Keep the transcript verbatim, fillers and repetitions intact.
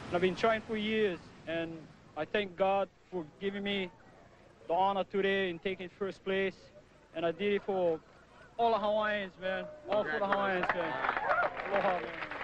I've been trying for years, and I thank God for giving me the honor today in taking first place. And I did it for all the Hawaiians, man. All for the Hawaiians, man. Aloha, man.